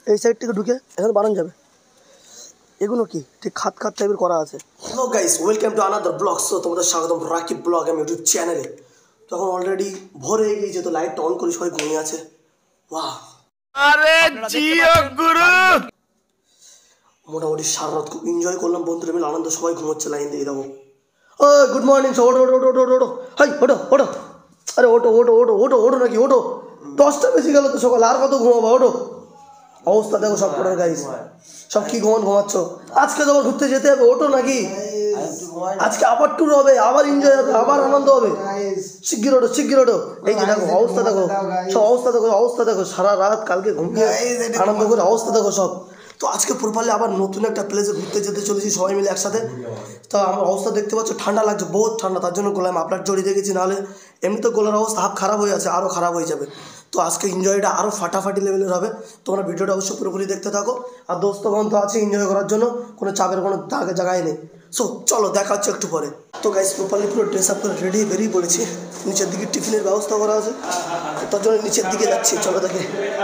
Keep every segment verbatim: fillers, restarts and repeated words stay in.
এই সাইড থেকে ঢুকে এখানে বানানো যাবে। এগুলো কি ঠিক খাত খাত টাইপের করা আছে। Hello guys, welcome to another blog. So তোমাদের স্বাগতম রাকিব ব্লগ এম ইউটিউব চ্যানেলে। তো এখন অলরেডি ভোর হয়ে গিয়েছে, তো লাইটটা অন করে সবাই ঘুমিয়ে আছে। বাহ, আরে জিও গুরু। মোটামুটি সারা রাত খুব এনজয় করলাম বন্ধুরা মিলে, আনন্দ, সবাই ঘুমোচ্ছে লাইন দিয়ে। দেখো ও গুড মর্নিং, ওটো ওটো ওটো ওটো ওটো হাই ওটো ওটো, আরে ওটো ওটো ওটো ওটো ওটো নাকি ওটো, দশটা বেশি গেল তো সকাল, আর কত ঘুমাবো, ওটো। অবস্থা দেখো সব কটার গাইস, সব কি ঘুমান ঘুমাচ্ছ। আজকে তোমার ঘুরতে যেতে হবে, ওটো নাকি আজকে আবার ট্যুর হবে, আবার এনজয় হবে, আবার আনন্দ হবে। শিগগির ওটো শিগগির ওটো। এই যে দেখো অবস্থা দেখো, সব অবস্থা দেখো, অবস্থা দেখো সারা রাত কালকে ঘুমিয়ে আনন্দ করে অবস্থা দেখো সব। তো আজকে প্রপারলি আবার নতুন একটা প্লেসে ঘুরতে যেতে চলেছি সবাই মিলে একসাথে। তো আমার অবস্থা দেখতে পাচ্ছ, ঠান্ডা লাগছে, বহুত ঠান্ডা, তার জন্য গোলাম আপনার জড়িয়ে রেখেছি, নাহলে এমনিতে গোলার অবস্থা হাফ খারাপ হয়ে আছে, আরও খারাপ হয়ে যাবে। তো আজকে এনজয়টা আরও ফাটাফাটি লেভেলের হবে। তোমরা ভিডিওটা অবশ্যই পুরোপুরি দেখতে থাকো। আর দোস্তগণ তো আছে এনজয় করার জন্য, কোনো চাপের কোনো জায়গায় নেই। সো চলো দেখা হচ্ছে একটু পরে। তো গাইস প্রপারলি পুরো ড্রেস আপ করে রেডি বেরিয়ে পড়েছি। নিচের দিকে টিফিনের ব্যবস্থা করা আছে, তার জন্য নিচের দিকে যাচ্ছি। চলো দেখে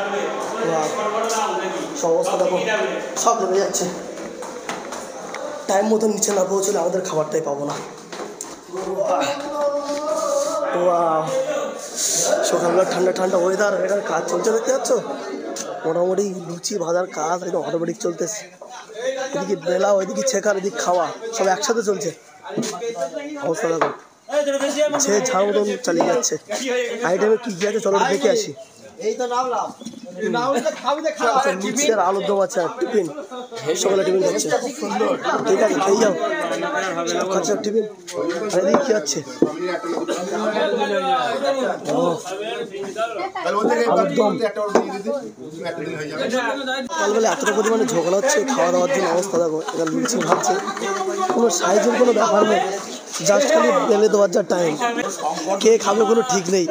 সব অবস্থা দেখো, সব নেমে যাচ্ছে। টাইম মতো নিচে না পৌঁছলে আমাদের খাবারটাই পাবো না। সকালবেলা ঠান্ডা ঠান্ডা ওয়েদার, এখানে কাজ চলছে দেখতে পাচ্ছ। মোটামুটি লুচি ভাজার কাজ একদম অটোমেটিক চলতেছে। এদিকে বেলা, ওইদিকে ছেকার, এদিকে খাওয়া, সব একসাথে চলছে। অবস্থা দেখো, সে ঝাড় মতন চালিয়ে যাচ্ছে। আইটেমে কী কী আছে চলো দেখে আসি। লুচি আর আলুর দম আছে, আর টিফিন, সকালে টিফিন খাচ্ছে। ঠিক আছে খেয়ে যাও, খাচ্ছে টিফিন। আর এদিকে কী আছে, সকালবেলা এতটা পরিমাণে ঝগড়া হচ্ছে খাওয়া দাওয়ার জন্য। অবস্থা দেখো, এখানে লুচি ভাবছে, কোনো সাইজের কোনো ব্যাপার নেই, জাস্ট খালি বেলে দেওয়ার যা টাইম। কে খাবে কোনো ঠিক নেই।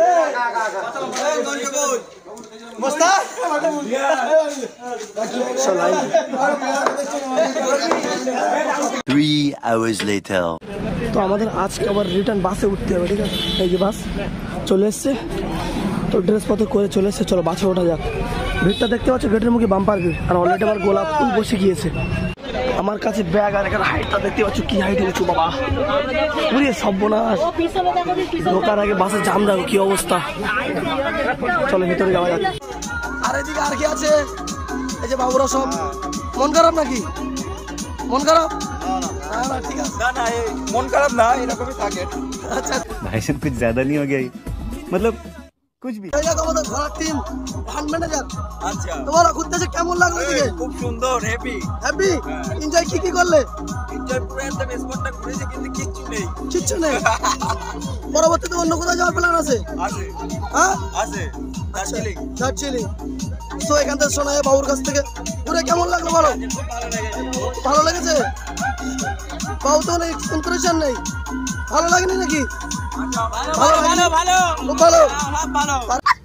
তো আমাদের আজকে আবার রিটার্ন বাসে উঠতে হবে, ঠিক আছে। এই যে বাস চলে এসছে, তো ড্রেসপত্র করে চলে এসছে, চলো বাসে ওঠা যাক। ভিড়টা দেখতে পাচ্ছ, গেটের মুখে বাম্পার ভিড়, আর অলরেডি আমার গোলাপ ফুল বসে গিয়েছে। আমার কাছে ব্যাগ, আর এখানে হাইটটা দেখতে পাচ্ছ, কি হাইট উঁচু বাবা, পুরে সর্বনাশ। ঢোকার আগে বাসে জাম দেখো কি অবস্থা। চলো ভিতরে যাওয়া যাক। আর এদিকে আর কি আছে, এই যে বাবুরা সব। মন খারাপ নাকি? মন খারাপ না, ঠিক আছে, না না মন খারাপ না, এরকমই থাকে। আচ্ছা ভাই সাহেব कुछ ज्यादा नहीं हो गया, मतलब कुछ भी। এই দেখো আমাদের ঘোড়ার টিম ফান্ড ম্যানেজার। আচ্ছা তোমার ঘুরতে এসে কেমন লাগলো? এদিকে খুব সুন্দর, হ্যাপি হ্যাপি। এনজয় কি কি করলে? এনজয় পুরো একদম স্পটটা ঘুরেছে, কিন্তু কিচ্ছু নেই, কিচ্ছু নেই। পরবর্তীতে অন্য কোথাও যাওয়ার প্ল্যান আছে? আছে, হ্যাঁ আছে, দার্জিলিং। দার্জিলিং। তো এখান থেকে শোনা যায় বাবুর কাছ থেকে, ঘুরে কেমন লাগলো বলো? ভালো লেগেছে? বাবু তো অনেক ইনফরমেশন নেই, ভালো লাগেনি নাকি? ভালো ভালো ভালো খুব ভালো ভালো।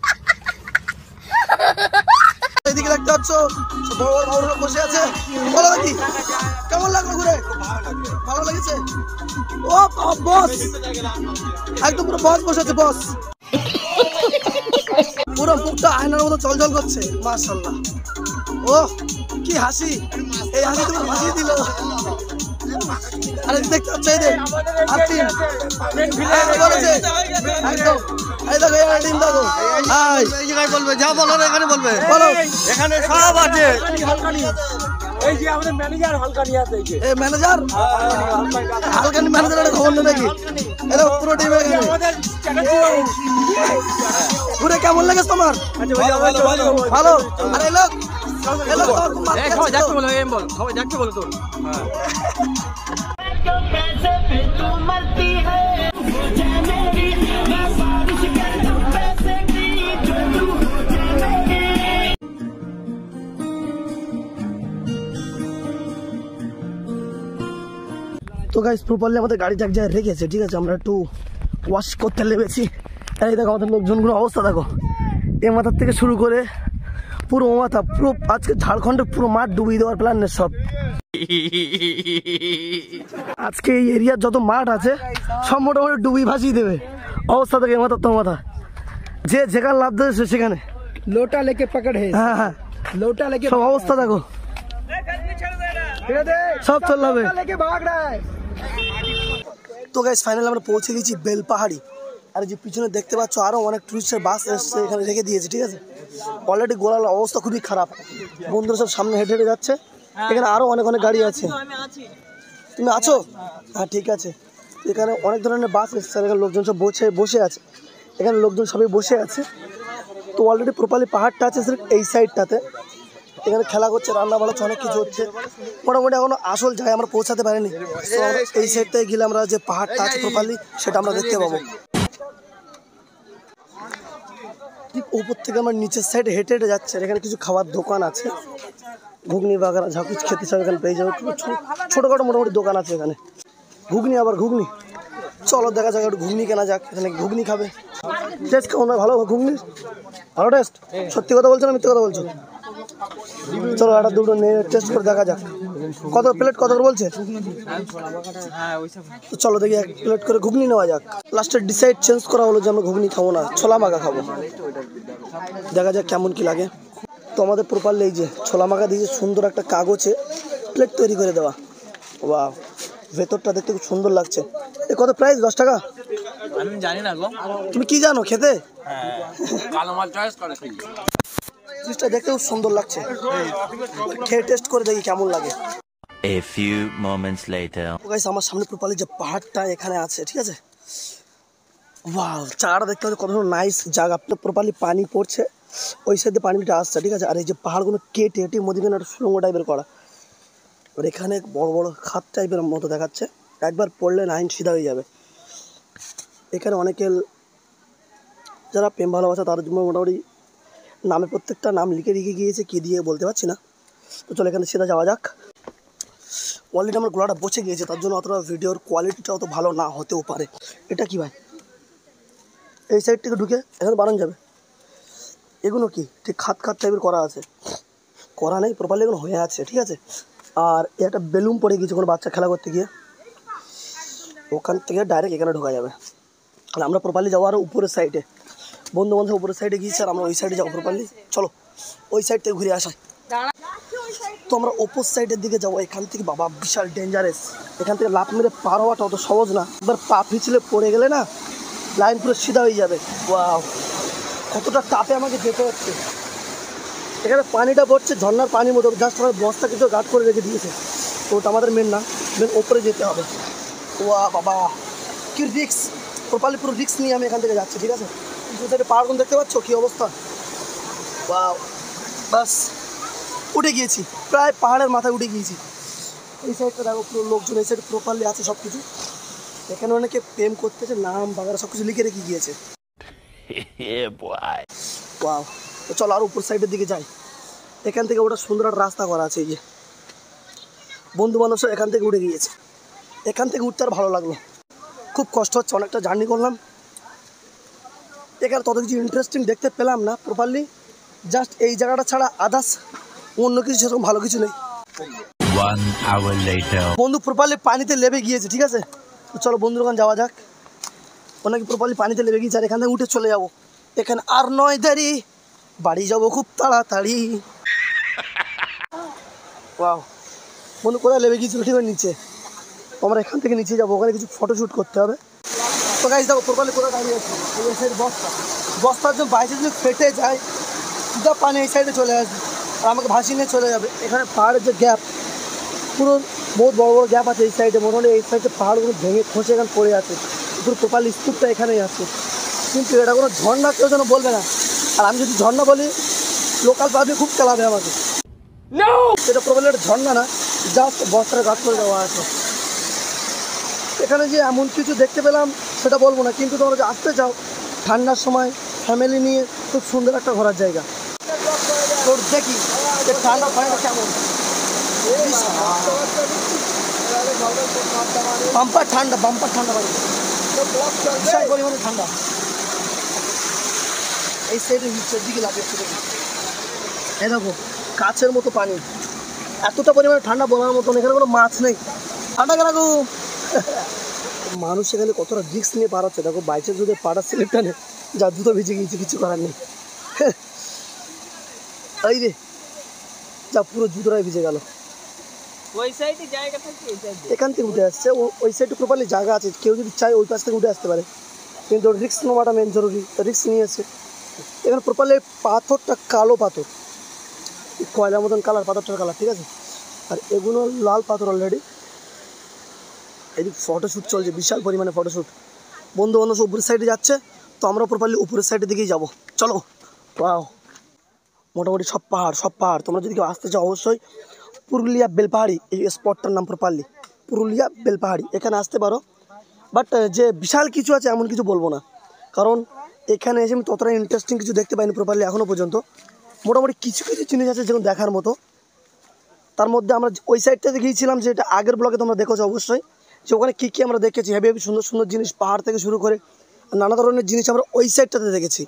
এদিকে দেখতে পাচ্ছ বড় বড় বাবুরা বসে আছে, বলো নাকি কেমন লাগলো ঘুরে? ভালো লেগেছে? ও বস, একদম পুরো বস বসে আছে, বস। পুরো মুখটা আয়নার মতো চলচল করছে, মাশাআল্লাহ। ও কি হাসি, এই হাসি তুমি হাসি দিল। আরে দেখতে পাচ্ছ এই যে আর টিম বলেছে একদম, এই দেখো এই টিম দেখো। হাই এই জায়গায় বলবে, যা বলার এখানে বলবে, বলো। এখানে সব আছে। এই যে আমাদের ম্যানেজার হালকানি আছে, এই যে এই ম্যানেজার হালকানি ম্যানেজারের খবর নেই নাকি? এরা পুরো টিম এখানে। ঘুরে কেমন লাগে তোমার? ভালো ভালো। আর এই লোক এই লোক তোমার খাওয়া যাচ্ছে বলো, এম বল খাওয়া যাচ্ছে বলো তো। হ্যাঁ তো গাইস প্রপারলি আমাদের গাড়িটা এক জায়গায় রেখেছে, ঠিক আছে। আমরা একটু ওয়াশ করতে লেগেছি। এই দেখো আমাদের লোকজনগুলো অবস্থা দেখো, এ মাথার থেকে শুরু করে পুরো ও মাথা, পুরো আজকে ঝাড়খণ্ডের পুরো মাঠ ডুবিয়ে দেওয়ার প্ল্যান সব। আজকে এই এরিয়ার যত মাঠ আছে সব মোটামুটি ডুবিয়ে ভাসিয়ে দেবে। অবস্থা থেকে এ মাথা তো মাথা, যে যেখানে লাভ দেবে সেখানে लोटा लेके पकड़ है। हाँ हाँ लोटा लेके सब अवस्था देखो सब चल रहा है लेके भाग रहा है। तो गाइस फाइनली আমরা পৌঁছে গেছি বেলপাহাড়ি। আর যে পিছনে দেখতে পাচ্ছ আরো অনেক টুরিস্টের বাস এসে এখানে রেখে দিয়েছে, ঠিক আছে। অলরেডি গোলার অবস্থা খুবই খারাপ, বন্ধুরা সব সামনে হেঁটে হেঁটে যাচ্ছে। এখানে আরো অনেক অনেক গাড়ি আছে। তুমি আছো? হ্যাঁ ঠিক আছে। এখানে অনেক ধরনের বাস এসছে, এখানে লোকজন সব বসে বসে আছে। এখানে লোকজন সবাই বসে আছে। তো অলরেডি প্রপারলি পাহাড়টা আছে এই সাইডটাতে, এখানে খেলা করছে, রান্না বাড়া অনেক কিছু হচ্ছে। মোটামুটি এখনো আসল জায়গায় আমরা পৌঁছাতে পারিনি। তো এই সাইড থেকে গেলে আমরা যে পাহাড়টা আছে প্রপারলি সেটা আমরা দেখতে পাবো। ঠিক উপর থেকে আমার নিচের সাইডে হেঁটে হেঁটে যাচ্ছে। এখানে কিছু খাবার দোকান আছে, ঘুগনি বাগারা যা কিছু খেতে চাও এখানে পেয়ে যাবে। ছোটোখাটো মোটামুটি দোকান আছে এখানে। ঘুগনি আবার ঘুগনি, চলো দেখা যাক একটু ঘুগনি কেনা যাক। এখানে ঘুগনি খাবে, টেস্ট কেমন হয়? ভালো ঘুগনি, ভালো টেস্ট। সত্যি কথা বলছো না মিথ্যে কথা বলছো? চলো একটা দুটো নিয়ে টেস্ট করে দেখা যাক। কত প্লেট কত করে বলছে? তো চলো দেখি এক প্লেট করে ঘুগনি নেওয়া যাক। লাস্টে ডিসাইড চেঞ্জ করা হলো যে আমরা ঘুগনি খাবো না, ছোলা মাখা খাবো। দেখা যাক কেমন কি লাগে। তো আমাদের প্রপারলি এই যে ছোলা মাখা দিয়েছে সুন্দর একটা কাগজে প্লেট তৈরি করে দেওয়া। বাহ, ভেতরটা দেখতে খুব সুন্দর লাগছে। এ কত প্রাইস? দশ টাকা? আমি জানি না গো। তুমি কি জানো খেতে? হ্যাঁ, কালো মাছ চয়েস করে খাই। জিনিসটা দেখতে খুব সুন্দর লাগছে, খেয়ে টেস্ট করে দেখি কেমন লাগে। A few moments later. Guys আমার সামনে প্রপারলি যে পাহাড়টা এখানে আছে, ঠিক আছে। ওয়াও, চারটা দেখতে হচ্ছে কত নাইস জায়গা। প্রপারলি পানি পড়ছে, ওই সাইডে পানিটা আসছে, ঠিক আছে। আর এই যে পাহাড়গুলো কেটে এটি মধ্যখানে একটা সুড়ঙ্গ টাইপের করা। আর এখানে বড় বড় খাত টাইপের মতো দেখাচ্ছে, একবার পড়লে লাইন সিধা হয়ে যাবে। এখানে অনেকে যারা প্রেম ভালোবাসা তাদের জন্য মোটামুটি নামে প্রত্যেকটা নাম লিখে রেখে গিয়েছে, কী দিয়ে বলতে পারছি না। তো চলো এখানে সিধা যাওয়া যাক। অলরেডি আমার গোলাটা বসে গিয়েছে, তার জন্য অতটা ভিডিওর কোয়ালিটিটা অত ভালো না হতেও পারে। এটা কি ভাই? এই সাইড থেকে ঢুকে এখানে বানানো যাবে? এগুলো কি ঠিক খাত খাত টাইপের করা আছে? করা নেই, প্রপারলি এগুলো হয়ে আছে, ঠিক আছে। আর একটা বেলুন পড়ে গিয়েছে কোনো বাচ্চা খেলা করতে গিয়ে, ওখান থেকে ডাইরেক্ট এখানে ঢোকা যাবে। আর আমরা প্রপারলি যাবো আরও উপরের সাইডে, বন্ধু বান্ধব উপরের সাইডে গিয়েছে, আর আমরা ওই সাইডে যাবো প্রপারলি। চলো ওই সাইড থেকে ঘুরে আসাই। তো আমরা অপর সাইডের দিকে যাবো। এখান থেকে বাবা বিশাল ডেঞ্জারাস, এখান থেকে লাফ মেরে পার হওয়াটা অত সহজ না। একবার পা পিছলে পড়ে গেলে না লাইন পুরো সিধা হয়ে যাবে। ওয়াও, কতটা টাপে আমাকে যেতে হচ্ছে। এখানে পানিটা পড়ছে ঝর্নার পানির মতো, জাস্ট আমার বস্তা কিছু গার্ড করে রেখে দিয়েছে। তো ওটা আমাদের মেন না, মেন ওপরে যেতে হবে। ওয়া বাবা কি রিক্স, প্রপারলি পুরো রিক্স নিয়ে আমি এখান থেকে যাচ্ছি, ঠিক আছে। দু সাইডে পাহাড়গুলো দেখতে পাচ্ছ কী অবস্থা। ওয়াও, বাস উঠে গিয়েছি, প্রায় পাহাড়ের মাথায় উঠে গিয়েছি। এই সাইডটা দেখো পুরো লোকজন এই সাইড প্রপারলি আছে সব কিছু। এখানে অনেকে প্রেম করতেছে, নাম বাগারা সব কিছু লিখে রেখে গিয়েছে। ওয়াও, তো চলো আর উপর সাইডের দিকে যাই। এখান থেকে ওটা সুন্দর একটা রাস্তা করা আছে, এই যে বন্ধু বান্ধব সব এখান থেকে উঠে গিয়েছে। এখান থেকে উঠতে আর ভালো লাগলো, খুব কষ্ট হচ্ছে, অনেকটা জার্নি করলাম। এখানে তত কিছু ইন্টারেস্টিং দেখতে পেলাম না প্রপারলি, জাস্ট এই জায়গাটা ছাড়া আদার্স অন্য কিছু সেরকম ভালো কিছু নেই। বন্ধু প্রপারলি পানিতে লেবে গিয়েছে, ঠিক আছে। তো চলো বন্ধুর ওখানে যাওয়া যাক। অনেকে প্রপারলি পানিতে লেবে গিয়েছে, আর এখান থেকে উঠে চলে যাবো। এখানে আর নয় দেরি, বাড়ি যাবো খুব তাড়াতাড়ি। ওয়াও, বন্ধু কোথায় লেবে গিয়েছিল? ঠিক আছে নিচে। আমরা এখান থেকে নিচে যাবো, ওখানে কিছু ফটোশ্যুট করতে হবে। তো গাইস দেখো প্রপারলি কোথায় দাঁড়িয়ে আছে, এই সাইড বস্তা, বস্তার জন্য বাইরে যদি ফেটে যায় সিধা পানি এই সাইডে চলে আসবে আর আমাকে ভাসিয়ে নিয়ে চলে যাবে। এখানে পাহাড়ের যে গ্যাপ, পুরো বহুত বড় বড় গ্যাপ আছে এই সাইডে, মোটামুটি এই সাইডে পাহাড়গুলো ভেঙে খসে এখানে পড়ে আছে। পুরো প্রপারলি স্তূপটা এখানেই আছে, কিন্তু এটা কোনো ঝর্ণা কেউ যেন বলবে না। আর আমি যদি ঝর্ণা বলি লোকাল পাবলিক খুব চালাবে আমাকে। এটা প্রপারলি একটা ঝর্ণা না, জাস্ট বস্তার গাছ করে দেওয়া আছে। এখানে যে এমন কিছু দেখতে পেলাম সেটা বলবো না, কিন্তু তোমরা যে আসতে চাও ঠান্ডার সময় ফ্যামিলি নিয়ে খুব সুন্দর একটা ঘোরার জায়গা। তো দেখি ঠান্ডা পানিটা কেমন, বাম্পার ঠান্ডা, বাম্পার ঠান্ডা পানি, বিশাল পরিমাণে ঠান্ডা। এই সাইডে নিচের দিকে লাগে, এই দেখো কাছের মতো পানি, এতটা পরিমাণে ঠান্ডা বলার মতন। এখানে কোনো মাছ নেই, ঠান্ডা কেন গো। মানুষ এখানে কতটা রিস্ক নিয়ে পার হচ্ছে দেখো, বাইচের যদি পাড়ার স্লিপটা নেই, যা জুতো ভিজে গিয়েছে, কিছু করার নেই। এই রে যা পুরো জুতোটাই ভিজে গেল। ওই সাইডে জায়গা থাকে এই সাইডে এখান থেকে উঠে আসছে, ওই সাইডে প্রপারলি জায়গা আছে, কেউ যদি চায় ওই পাশ থেকে উঠে আসতে পারে, কিন্তু রিস্ক নেওয়াটা মেন জরুরি, রিস্ক নিয়েছে। এখানে প্রপারলি পাথরটা কালো পাথর, কয়লার মতন কালার, পাথরটার কালার, ঠিক আছে। আর এগুলো লাল পাথর অলরেডি। এদিক ফটোশ্যুট চলছে, বিশাল পরিমাণে ফটোশ্যুট। বন্ধু বান্ধব সব উপরের সাইডে যাচ্ছে, তো আমরা প্রপারলি উপরের সাইডের দিকেই যাবো। চলো। ওয়াও, মোটামুটি সব পাহাড়, সব পাহাড়। তোমরা যদি কেউ আসতে চাও অবশ্যই পুরুলিয়া বেলপাহাড়ি, এই স্পটটার নাম প্রপারলি পুরুলিয়া বেলপাহাড়ি, এখানে আসতে পারো। বাট যে বিশাল কিছু আছে এমন কিছু বলবো না, কারণ এখানে এসে আমি ততটা ইন্টারেস্টিং কিছু দেখতে পাইনি প্রপারলি এখনও পর্যন্ত। মোটামুটি কিছু কিছু জিনিস আছে যেগুলো দেখার মতো। তার মধ্যে আমরা ওই সাইডটাতে গিয়েছিলাম, যেটা আগের ব্লগে তোমরা দেখেছো অবশ্যই, যে ওখানে কী কী আমরা দেখেছি, হেভি হেভি সুন্দর সুন্দর জিনিস, পাহাড় থেকে শুরু করে নানা ধরনের জিনিস আমরা ওই সাইডটাতে দেখেছি।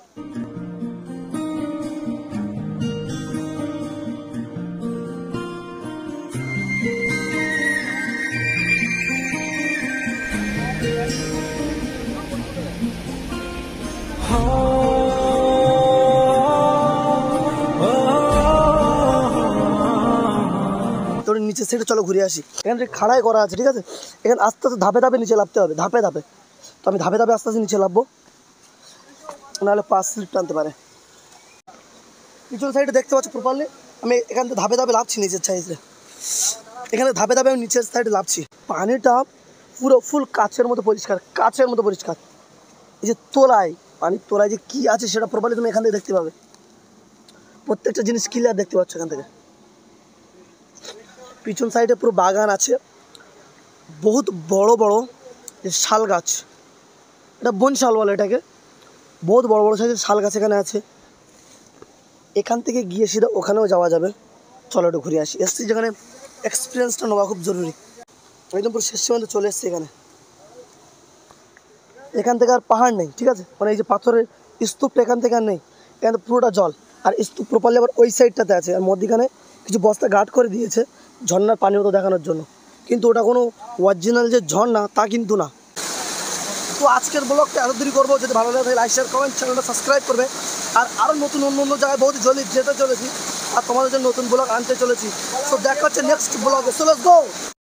তোর নিচের সাইডে চলো ঘুরে আসি। এখানে যে খাড়াই করা আছে, ঠিক আছে, এখানে আস্তে আস্তে ধাপে ধাপে নিচে নামতে হবে, ধাপে ধাপে। তো আমি ধাপে ধাপে আস্তে আস্তে নিচে নামবো, নাহলে পাঁচ স্লিপ টানতে পারে। পিছন সাইডে দেখতে পাচ্ছ প্রপারলি আমি এখান থেকে ধাপে ধাপে লাভছি নিচের সাইডে, এখানে ধাপে ধাপে আমি নিচের সাইডে লাভছি। পানিটা পুরো ফুল কাচের মতো পরিষ্কার, কাচের মতো পরিষ্কার। এই যে তোলায়, পানির তোলায় যে কী আছে সেটা প্রপারলি তুমি এখান থেকে দেখতে পাবে, প্রত্যেকটা জিনিস ক্লিয়ার দেখতে পাচ্ছ এখান থেকে। পিছন সাইডে পুরো বাগান আছে, বহুত বড় বড় যে শাল গাছ, এটা বন শাল বলে এটাকে, বহুত বড় বড় সাইজের শাল গাছ এখানে আছে। এখান থেকে গিয়ে সিধা ওখানেও যাওয়া যাবে। চলো একটু ঘুরে আসি, এসছি যেখানে এক্সপিরিয়েন্সটা নেওয়া খুব জরুরি। একদম পুরো শেষ সীমান্তে চলে এসছি এখানে। এখান থেকে আর পাহাড় নেই, ঠিক আছে, মানে এই যে পাথরের স্তূপটা এখান থেকে আর নেই, এখানে পুরোটা জল। আর স্তূপ প্রপারলি আবার ওই সাইডটাতে আছে, আর মধ্যখানে কিছু বস্তা গার্ড করে দিয়েছে ঝর্নার পানির মতো দেখানোর জন্য, কিন্তু ওটা কোনো অরিজিনাল যে ঝর্ণা তা কিন্তু না। তো আজকের ব্লগটা এত দেরি করবো, যদি ভালো লাগে লাইক শেয়ার কমেন্ট, চ্যানেলটা সাবস্ক্রাইব করবে। আর আরও নতুন অন্য অন্য জায়গায় বহুত জলদি যেতে চলেছি, আর তোমাদের জন্য নতুন ব্লগ আনতে চলেছি। তো দেখা হচ্ছে নেক্সট ব্লগে। So let's go.